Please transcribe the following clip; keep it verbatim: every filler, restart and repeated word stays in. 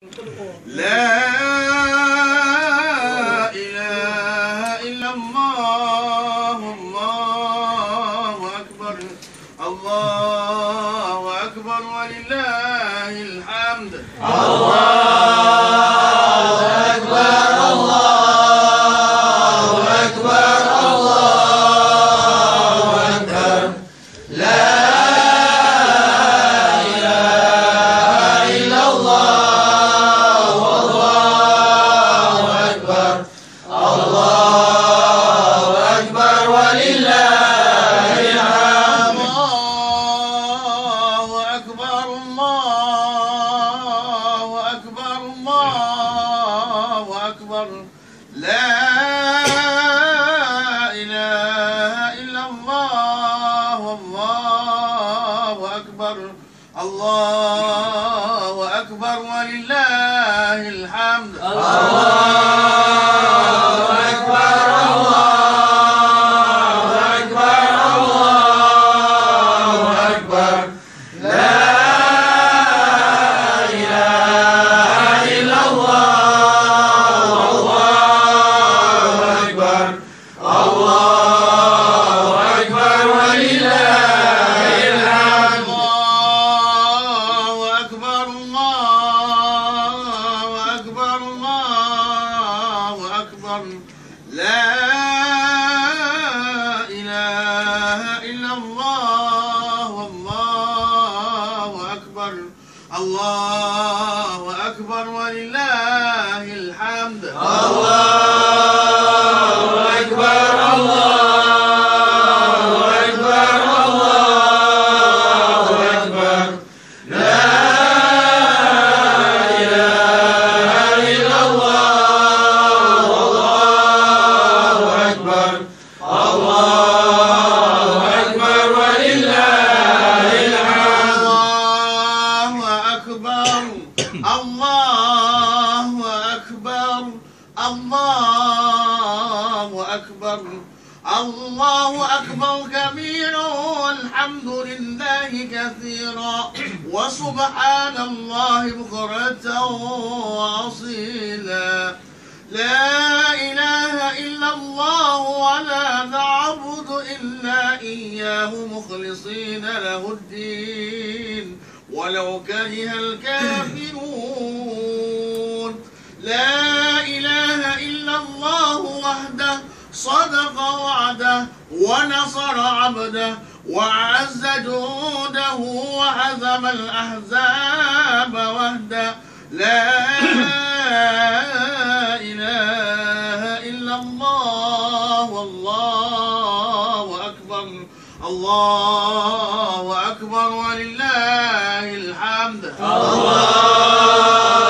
لا إله إلا الله الله أكبر الله أكبر ولله الحمد. الله أكبر الله أكبر الله أكبر لا إله إلا الله والله أكبر الله أكبر ولله الحمد. الله أكبر الله أكبر الله أكبر لا إله إلا الله والله أكبر الله أكبر ولله الحمد. الله أكبر الله أكبر الله أكبر لا إله إلا الله والله أكبر الله أكبر ولله الحمد. الله أكبر الله أكبر الله أكبر لا إله إلا الله والله أكبر الله أكبر ولله الحمد. الله أكبر الله أكبر الله أكبر لا إله إلا الله والله أكبر الله أكبر ولله الحمد. الله أكبر الله أكبر الله أكبر الله أكبر كبيرا والحمد لله كثيرا وسبحان الله بكرة وأصيلا. لا إله إلا الله ولا نعبد إلا إياه مخلصين له الدين ولو كره الكافرون. لا إله إلا الله وحده صدق وعده ونصر عبده وأعز جنوده وهزم الأحزاب وحده. لا إله إلا الله والله أكبر الله أكبر ولله الحمد. الله